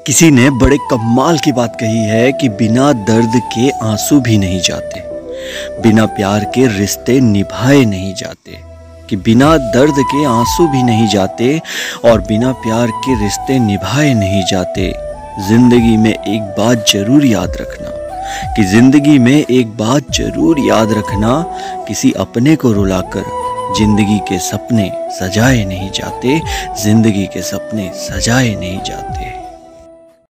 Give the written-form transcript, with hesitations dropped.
किसी ने बड़े कमाल की बात कही है कि बिना दर्द के आंसू भी नहीं जाते, बिना प्यार के रिश्ते निभाए नहीं जाते। कि बिना दर्द के आंसू भी नहीं जाते और बिना प्यार के रिश्ते निभाए नहीं जाते। जिंदगी में एक बात जरूर याद रखना, कि जिंदगी में एक बात जरूर याद रखना, किसी अपने को रुलाकर जिंदगी के सपने सजाए नहीं जाते, जिंदगी के सपने सजाए नहीं जाते।